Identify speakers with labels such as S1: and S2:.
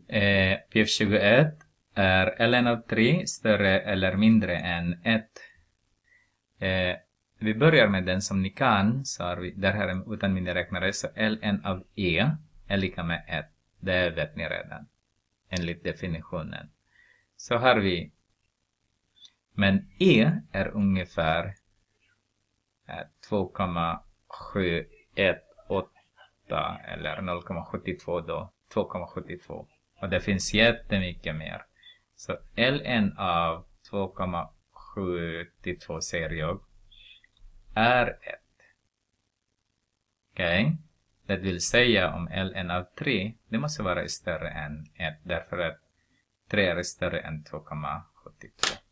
S1: PF21 är ln av 3 större eller mindre än 1. Vi börjar med den som ni kan, så har vi där här utan miniräknare, så ln av e är lika med 1. Det vet ni redan, enligt definitionen. Så har vi, men e är ungefär 2,718 eller 0,72 då, 2,72. Och det finns jättemycket mer. Så ln av 2,72 säger jag är 1. Okej? Det vill säga om ln av 3, det måste vara större än 1. Därför att 3 är större än 2,72.